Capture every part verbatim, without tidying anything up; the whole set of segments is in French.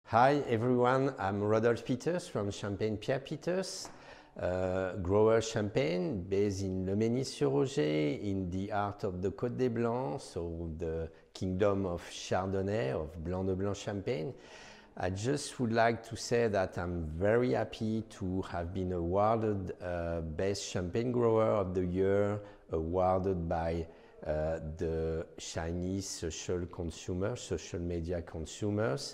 Hi everyone, I'm Rodolphe Peters from Champagne Pierre Peters, uh, grower champagne based in Le Mesnil-sur-Oger in the heart of the Côte des Blancs, so the kingdom of Chardonnay, of Blanc de Blanc Champagne. I just would like to say that I'm very happy to have been awarded uh, Best Champagne Grower of the Year, awarded by uh, the Chinese social consumers, social media consumers.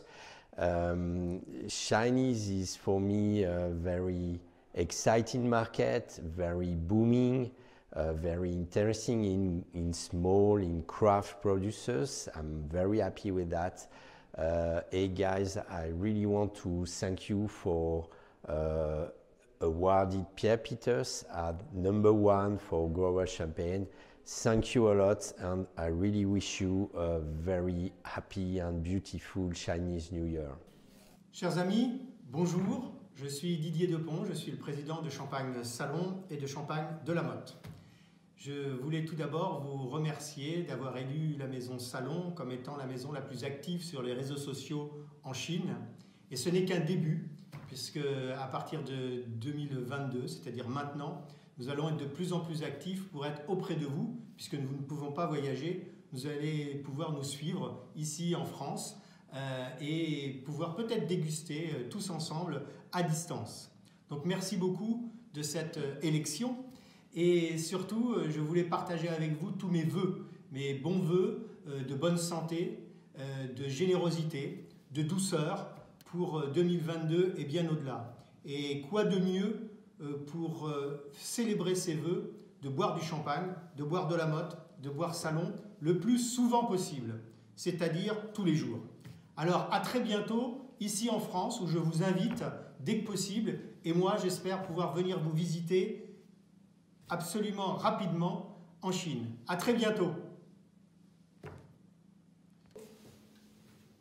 Um, Chinese is for me a very exciting market, very booming, uh, very interesting in, in small, in craft producers. I'm very happy with that. Uh, hey guys, I really want to thank you for uh, awarded Pierre Peters at number one for grower champagne. Thank you a lot, and I really wish you a very happy and beautiful Chinese New Year. Chers amis, bonjour, je suis Didier Depont, je suis le président de Champagne Salon et de Champagne de la Motte. Je voulais tout d'abord vous remercier d'avoir élu la maison Salon comme étant la maison la plus active sur les réseaux sociaux en Chine. Et ce n'est qu'un début, puisque à partir de deux mille vingt-deux, c'est-à-dire maintenant, nous allons être de plus en plus actifs pour être auprès de vous, puisque nous ne pouvons pas voyager. Vous allez pouvoir nous suivre ici en France euh, et pouvoir peut-être déguster euh, tous ensemble à distance. Donc merci beaucoup de cette euh, élection. Et surtout, euh, je voulais partager avec vous tous mes vœux, mes bons vœux euh, de bonne santé, euh, de générosité, de douceur pour euh, deux mille vingt-deux et bien au-delà. Et quoi de mieux pour célébrer ses vœux, de boire du champagne, de boire de la motte, de boire Salon le plus souvent possible, c'est-à-dire tous les jours. Alors à très bientôt ici en France, où je vous invite dès que possible, et moi j'espère pouvoir venir vous visiter absolument rapidement en Chine. À très bientôt.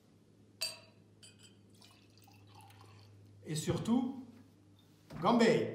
Et surtout, Gambay!